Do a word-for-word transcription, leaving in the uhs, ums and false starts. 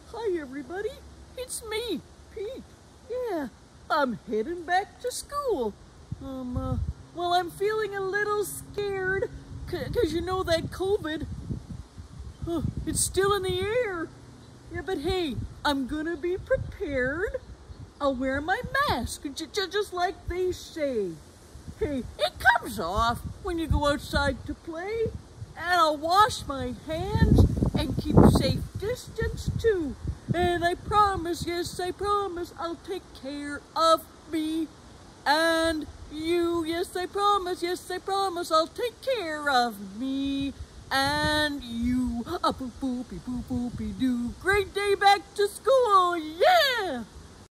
Hi everybody, it's me, Pete. Yeah, I'm heading back to school. Um, uh, well, I'm feeling a little scared, cause you know that COVID, uh, it's still in the air. Yeah, but hey, I'm gonna be prepared. I'll wear my mask, j j just like they say. Hey, it comes off when you go outside to play. And I'll wash my hands and keep safe distance too. And I promise, yes, I promise, I'll take care of me and you. Yes, I promise, yes, I promise, I'll take care of me and you. A boop boopy boop boopy doo. Great day back to school, yeah!